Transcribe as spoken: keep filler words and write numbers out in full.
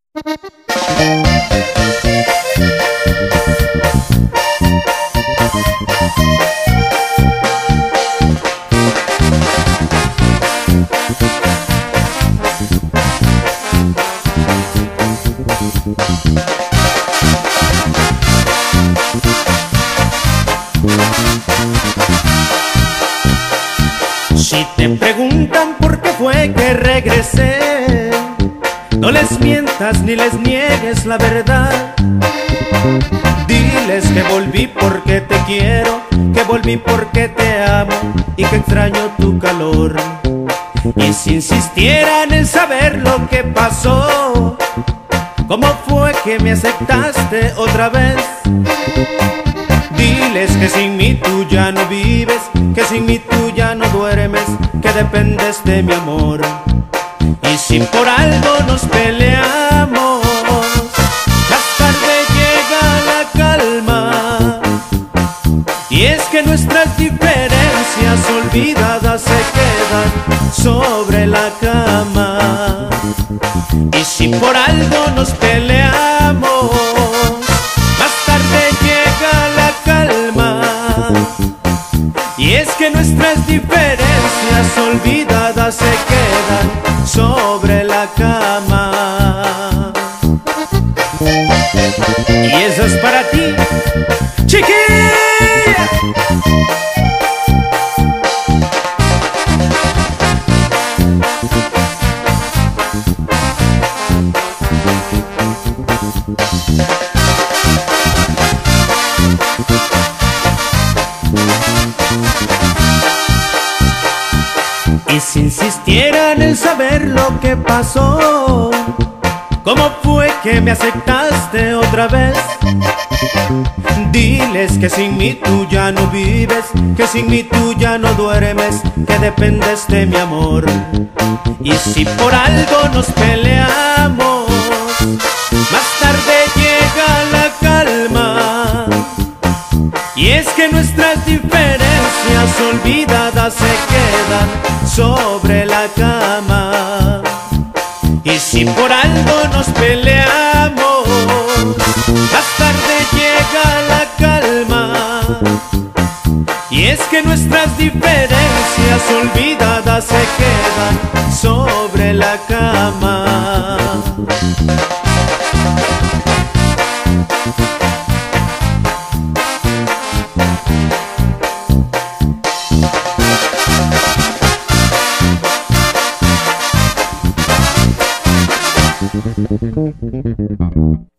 Si te preguntan por qué fue que regresé, no les mientas ni les niegues la verdad. Diles que volví porque te quiero, que volví porque te amo y que extraño tu calor. Y si insistieran en saber lo que pasó, cómo fue que me aceptaste otra vez, diles que sin mí tú ya no vives, que sin mí tú ya no duermes, que dependes de mi amor. Y si por algo nos peleamos, más tarde llega la calma. Y es que nuestras diferencias olvidadas se quedan sobre la cama. Y si por algo nos peleamos, más tarde llega la calma. Y es que nuestras diferencias olvidadas se quedan sobre la cama. Y eso es para ti, chiquilla. Y si insistieran en saber lo que pasó, cómo fue que me aceptaste otra vez, diles que sin mí tú ya no vives, que sin mí tú ya no duermes, que dependes de mi amor. Y si por algo nos peleamos, más tarde llega la calma. Y es que nuestras diferencias olvidadas se quedan sobre la cama. Y si por algo nos peleamos, más tarde llega la calma. Y es que nuestras diferencias olvidadas se quedan sobre la cama. Thank you.